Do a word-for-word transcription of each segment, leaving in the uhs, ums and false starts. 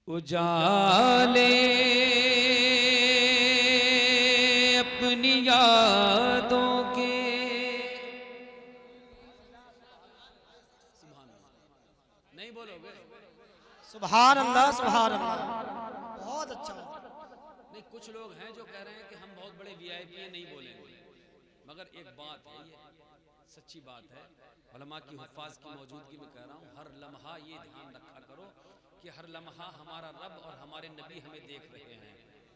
उजाले अपनी यादों के। नहीं बोलोगे? सुभान अल्लाह, सुभान अल्लाह, बहुत अच्छा। नहीं, कुछ लोग हैं जो कह रहे हैं कि हम बहुत बड़े वीआईपी हैं, नहीं बोलेंगे। मगर एक बात है, ये सच्ची बात है, उलमा की हुफ़ाज़ की मौजूदगी में कह रहा हूँ, हर लम्हा ये ध्यान रखा करो कि हर लम्हा हमारा रब और हमारे नबी हमें देख रहे हैं।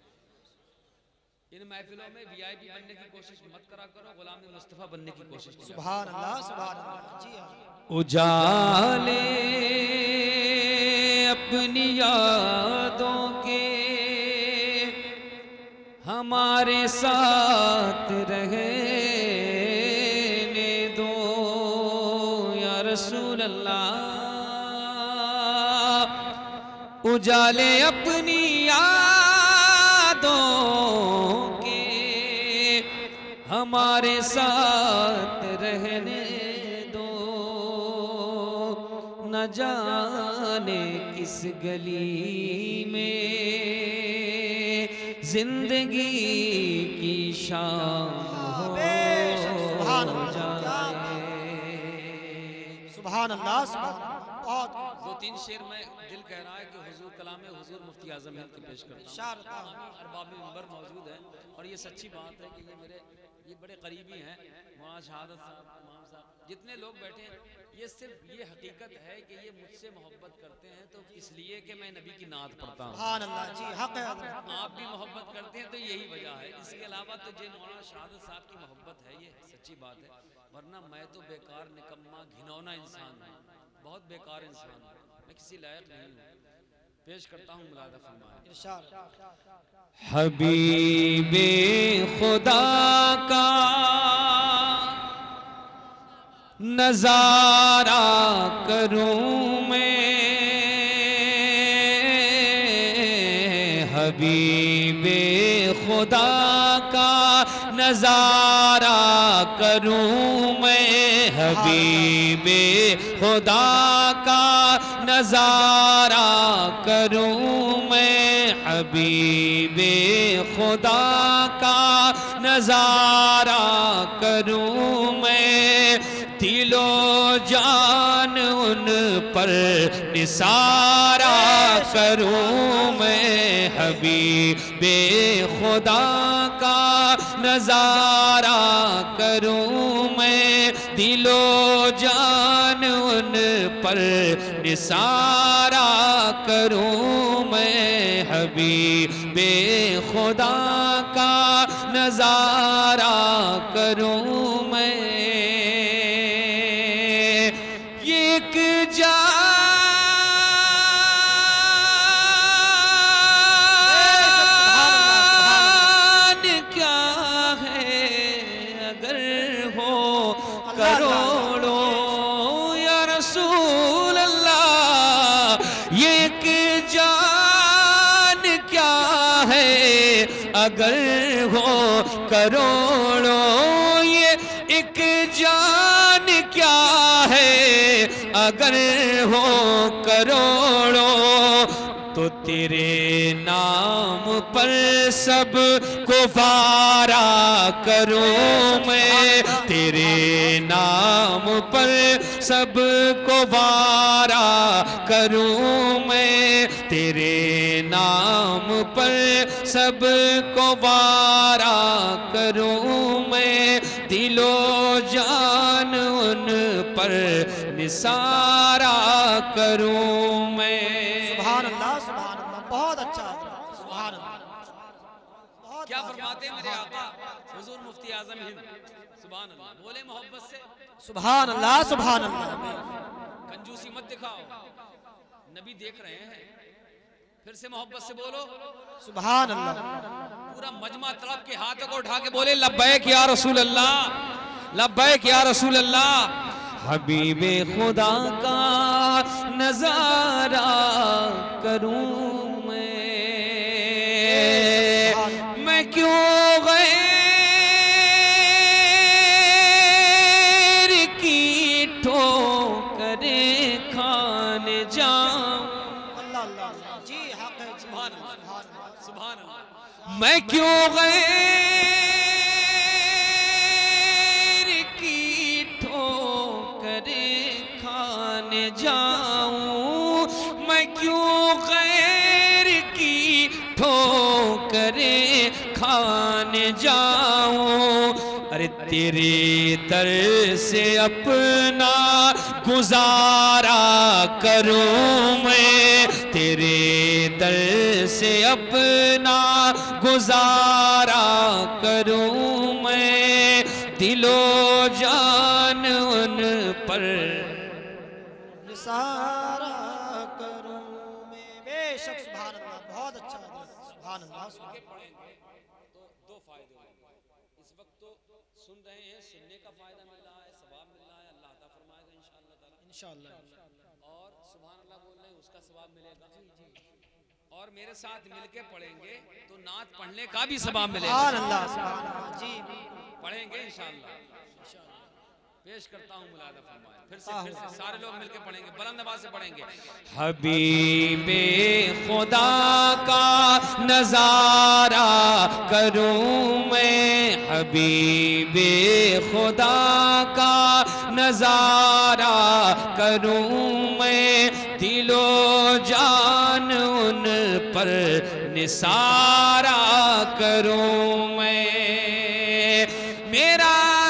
इन महफिलों में वीआईपी बनने की कोशिश मत करा करो, गुलाम मुस्तफ़ा बनने की कोशिश करो। सुभान अल्लाह, सुभान अल्लाह। जी हाँ। उजाले अपनी यादों के हमारे साथ रहने दो या रसूल अल्लाह। उजाले अपनी यादों के हमारे साथ रहने दो, न जाने किस गली में जिंदगी की शाम हो जाए। सुभान अल्लाह, सुभान अल्लाह। बहुत दो तीन शेर में दिल कह रहा है कि हुजूर कलाम में हुजूर मुफ्ती आजम हिंद की पेश करता हूं। अरबाब मिंबर मौजूद है और ये सच्ची बात है कि ये मेरे ये बड़े करीबी हैं, मौलाना शहादत साहब, इमाम साहब, जितने लोग बैठे हैं, ये सिर्फ ये हकीकत है कि ये मुझसे मोहब्बत करते हैं तो इसलिए कि मैं नबी की नात पढ़ता हूँ। सुभान अल्लाह, जी हक है। आप भी मोहब्बत करते हैं तो यही वजह है, इसके अलावा तो जो मौलाना शहादत साहब की मोहब्बत है ये सच्ची बात है, वरना मैं तो बेकार निकम्मा घिनौना इंसान हूँ, बहुत बेकार इंसान हूँ, मैं किसी लायक नहीं हूँ। पेश करता हूँ मुलादा फरमाए। हबीबे खुदा का नजारा करूं मैं, हबीबे खुदा का नजारा करूं मैं, हबीबे खुदा का नजारा करूं मैं, हबीबे खुदा का नजारा करूं मैं, दिलो जान उन पर निसारा करूं मैं, हबीबे खुदा का नजारा करूं मैं, दिलो जान उन पर निसारा करूं मैं, हबीबे खुदा का नजारा करूं मैं। एक जान क्या है अगर हो करोड़ों या रसूल अल्लाह। एक जान क्या है अगर हो करोड़ों, ये एक जान क्या है अगर हो करोड़ों, तो तेरे नाम पर सब को वारा करूं मैं, तेरे नाम पर सब को वारा करूं मैं, तेरे नाम पर सब को वारा करूं मैं, दिलो जान उन पर निसारा करूं मैं। सुभान अल्लाह, सुभान अल्लाह, बहुत अच्छा। सुभान अल्लाह। क्या फरमाते हैं मेरे आका हुजूर मुफ्ती आजम हिंद, सुभान अल्लाह, बोले मोहब्बत से सुभान अल्लाह, सुभान अल्लाह। कंजूसी मत दिखाओ, नबी देख रहे हैं, फिर से मोहब्बत से बोलो सुभान अल्लाह। पूरा मजमा तड़प के हाथों को उठा के बोले लब्बैक या रसूल अल्लाह, लब्बैक या रसूल अल्लाह। हबीबे खुदा का नजारा करूं मैं, मैं क्यों गैर की ठोकरें खाने जाऊं। अल्लाह जी हक है सुभान अल्लाह सुभान अल्लाह। मैं क्यों गैर की ठोकर खाने जाऊं, मैं क्यों गैर की ठोकर खाने जाऊं। अरे तेरे दर से अपना गुजारा करूं मैं, तेरे दर से अपना गुजारा करूं मैं। दिलो जान उन पर निसारा करूं मैं। बेशक सुभान अल्लाह, बहुत अच्छा सुभान अल्लाह। तो दो फायदे हुए। इस वक्त तो सुन रहे हैं, सुनने का फायदा मिल रहा है, सवाब मिल रहा है, अल्लाह अता फरमाएगा इंशाअल्लाह ताला। इंशाअल्लाह और सुभान अल्लाह बोल रहे हैं, उसका सवाब मिलेगा। और मेरे साथ मिलके पढ़ेंगे तो नात पढ़ने का भी सवाब मिलेगा। सुभान अल्लाह सुभान अल्लाह जी। पढ़ेंगे इंशाअल्लाह। पेश करता हूँ मुलादा फरमाए, फिर से फिर से सारे लोग मिलके पढ़ेंगे, बुलंद आवाज से पढ़ेंगे। हबीबे खुदा का नजारा करूं मैं, हबीबे खुदा का नजारा करूं मैं। दिलो जान उन पर निसारा करूं मैं। मेरा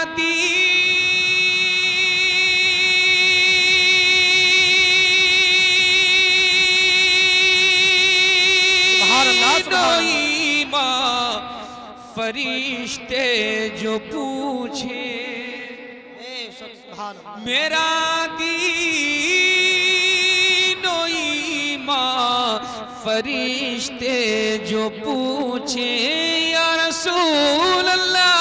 फरिश्ते जो पूछे, मेरा दीनो ईमान फरिश्ते जो पूछे, या रसूल अल्लाह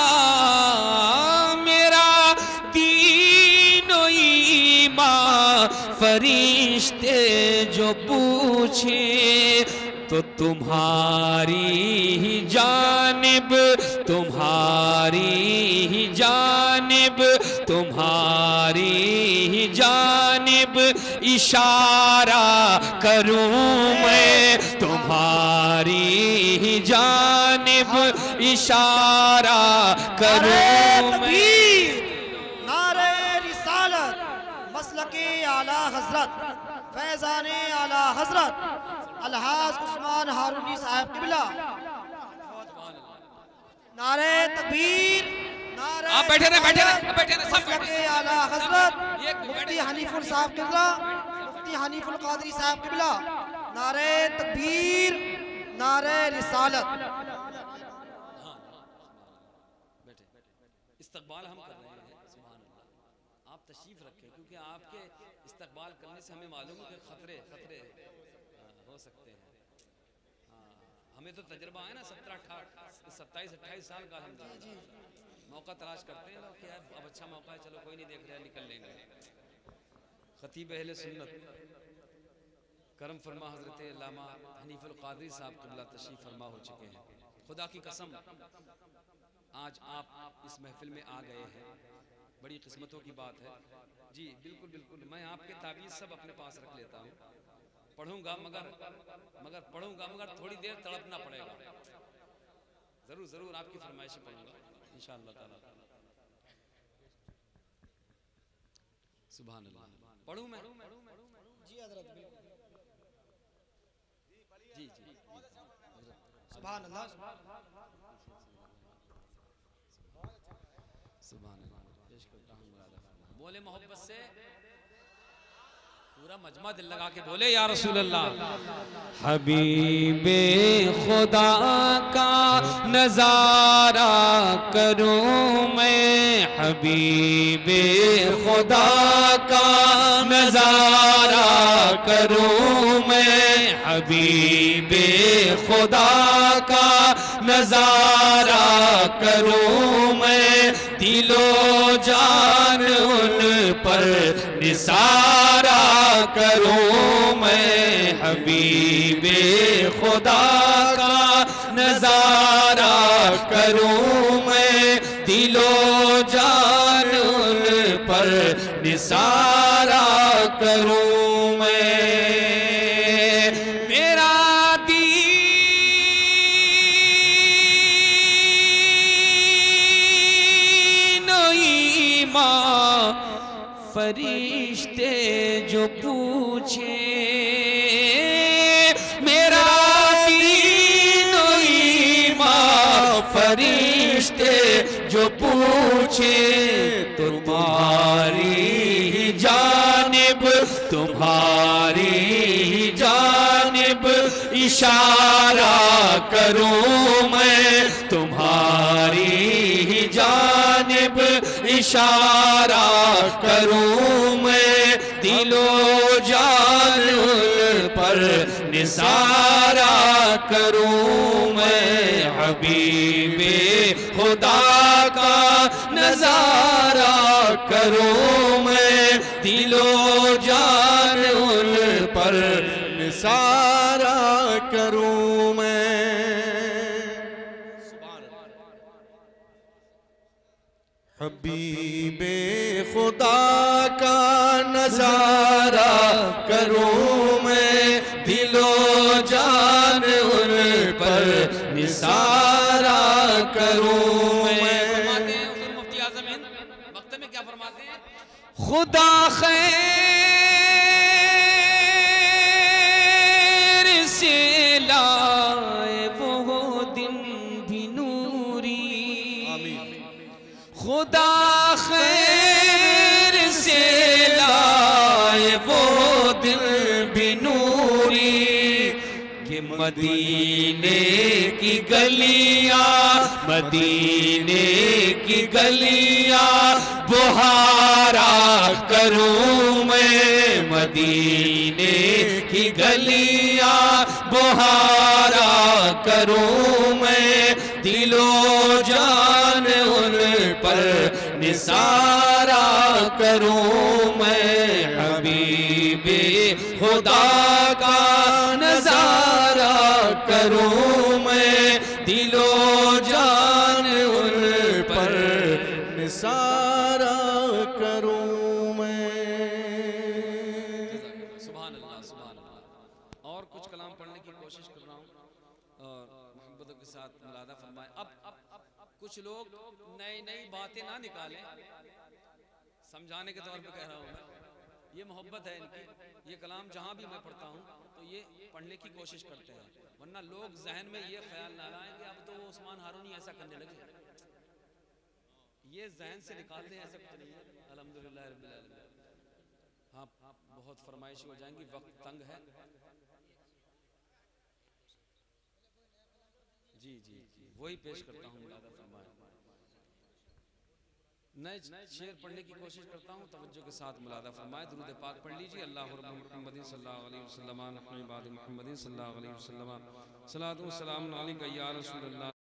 मेरा दीनो ईमान फरिश्ते जो पूछे, तो तुम्हारी ही जानिब, तुम्हारी ही जानिब, तुम्हारी ही जानिब इशारा करूं मैं, तुम्हारी ही जानिब इशारा करूं मैं। नारे रिसालत मसलके आला हजरत फैजाने आला हजरत अलहाज उस्मान हारूनी साहब किबला। नारे तकबीर, नारे आप बैठे रहे, बैठे रहे, बैठे रहे, सब बैठे। आला हजरत मुफ्ती हनीफुल साहब किबला, मुफ्ती हनीफुल कादरी साहब किबला। नारे तकबीर, नारे रिसालत। बैठे, इस्तकबाल हम कर रहे हैं। सुभान अल्लाह, आप तशरीफ रखें, क्योंकि आपके इस्तकबाल करने से हमें मालूम है कि खतरे खतरे हो सकते हैं। हाँ, हमें तो तजर्बा है ना, सत्रह अठारह सत्ताईस अट्ठाईस साल का। हम मौका तलाश करते हैं लोग कि यार अब अच्छा मौका है, चलो कोई नहीं देख रहे, निकल लेंगे। खतीब अहले सुन्नत करम फरमा हजरत अल्लामा हनीफुल कादरी साहब क़िबला तशरीफ फरमा हो चुके हैं। खुदा की कसम आज आप इस महफिल में आ गए हैं, बड़ी किस्मतों की बात है। जी बिल्कुल बिल्कुल, मैं आपके ताबीज़ सब अपने पास रख लेता हूँ, पढ़ूंगा मगर मगर पढ़ूंगा मगर थोड़ी देर तड़पना पड़ेगा। जरूर जरूर आपकी फरमाइश पढ़ूंगा इंशाअल्लाह ताला। सुभान अल्लाह, पढ़ूं मैं? जी हजरत बिल्कुल। जी जी सुभान अल्लाह। सुभान अल्लाह। पेश करता हूं मुरादा। बोले मोहब्बत से, पूरा मजमा दिल लगा के बोले या रसूल अल्लाह। हबीबे खुदा का नजारा करूं मैं, हबीबे खुदा का नजारा करूं मैं, हबीबे खुदा का नजारा करूं मैं। दिलो जान उन पर निसारा करूं मैं, हबीबे खुदा का नजारा करूं मैं। दिलो जान उन पर निसारा करूं मैं। फरिश्ते जो पूछे मेरा दीन ईमान, फरिश्ते जो पूछे तुम्हारी जानिब, तुम्हारी जानिब इशारा करूं मैं, तुम्हारी जानिब इशारा करूं मैं, दिलो जान पर निसारा करूं मैं, हबीबे खुदा का नजारा करूं मैं, दिलो जान उन पर निसारा करूं मैं। हबीबे खुदा का नजारा करूं मैं, दिलो जान उन पर निसारा करूं मैं। फरमाते हैं हुजूर मुफ्ती आज़म हिंद वक्त में क्या फरमाते हैं? खुदा खैर से लाए वो दिन भी नूरी, खुदा खैर से लाए वो दिन भी नूरी, कि मदीने की गलियां, मदीने की गलियां बुहारा करूं मैं, मदीने की गलियां बुहारा करूं मैं, दिलो जान उन पर निसारा करूं मैं, हबीबे खुदा का नजारा करूं मैं, दिलो जान उन पर निसारा करूं मैं। सुभान अल्लाह, सुभान अल्लाह। और कुछ कलाम पढ़ने की कोशिश कर रहा हूँ और मोहब्बतों के साथ मुलादा फरमाएं। अब कुछ लोग नई नई बातें ना निकालें, समझाने के तौर पे कह रहा हूँ मैं, ये मोहब्बत है इनकी। ये कलाम जहाँ भी मैं पढ़ता हूँ तो ये पढ़ने की कोशिश करते हैं, वरना लोग जहन में ये ख्याल ना लाएं कि अब तो वो उस्मान हारून ही ऐसा करने लगे, ये जहन से निकाल दें, ऐसा कुछ नहीं है। अल्हम्दुलिल्लाह रब्बिल आलमीन। हाँ, बहुत फरमाइशी हो जाएंगी, वक्त तंग है। जी जी जी वही पेश करता हूँ मुलादा फरमाएं। नए शेर पढ़ने की कोशिश करता हूँ, तवज्जो के साथ मुलादा फरमाएं। दुरूद पाक पढ़ लीजिए। अल्लाहु रब्बु मुहम्मदिन सल्लल्लाहु अलैहि वसल्लम, नहनु इबाद मुहम्मदिन सल्लल्लाहु अलैहि वसल्लम, सलातु व सलाम अलैका या रसूलल्लाह।